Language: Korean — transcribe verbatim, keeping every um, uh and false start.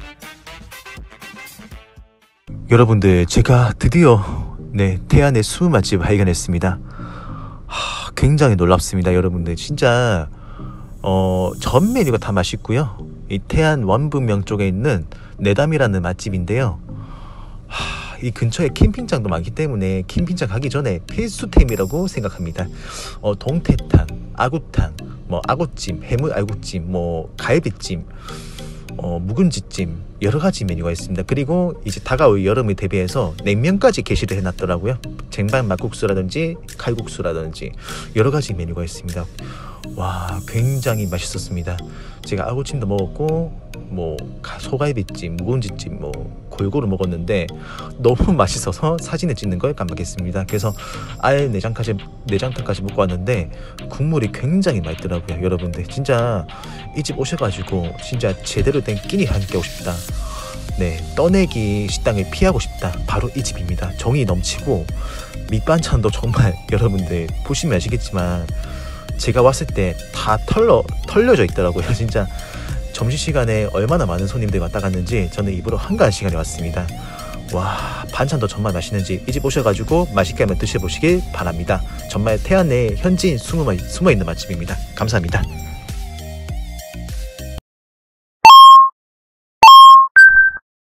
여러분들, 제가 드디어 네 태안의 숨은 맛집 발견했습니다. 하, 굉장히 놀랍습니다. 여러분들 진짜 어, 전 메뉴가 다 맛있고요. 이 태안 원분명 쪽에 있는 내담이라는 맛집인데요. 하, 이 근처에 캠핑장도 많기 때문에 캠핑장 가기 전에 필수템이라고 생각합니다. 어, 동태탕, 아구탕, 뭐 아구찜, 해물 아구찜, 뭐 갈비찜, 어, 묵은지찜, 여러가지 메뉴가 있습니다. 그리고 이제 다가올 여름을 대비해서 냉면까지 게시를 해놨더라고요. 쟁반 막국수라든지 칼국수라든지 여러가지 메뉴가 있습니다. 와, 굉장히 맛있었습니다. 제가 아구찜도 먹었고 뭐 소갈비찜, 묵은지찜 뭐 골고루 먹었는데 너무 맛있어서 사진을 찍는 걸 깜빡했습니다. 그래서 알 내장까지 내장탕까지 먹고 왔는데 국물이 굉장히 맛있더라고요. 여러분들 진짜 이 집 오셔가지고 진짜 제대로 된 끼니 함께 오고 싶다. 네, 떠내기 식당을 피하고 싶다. 바로 이 집입니다. 정이 넘치고 밑반찬도 정말 여러분들 보시면 아시겠지만 제가 왔을 때 다 털러 털려져 있더라고요. 진짜 점심시간에 얼마나 많은 손님들이 왔다 갔는지 저는 입으로 한가한 시간에 왔습니다. 와, 반찬도 정말 맛있는지 이 집 오셔가지고 맛있게 한번 드셔보시길 바랍니다. 정말 태안 내 현지인 숨어, 숨어있는 맛집입니다. 감사합니다.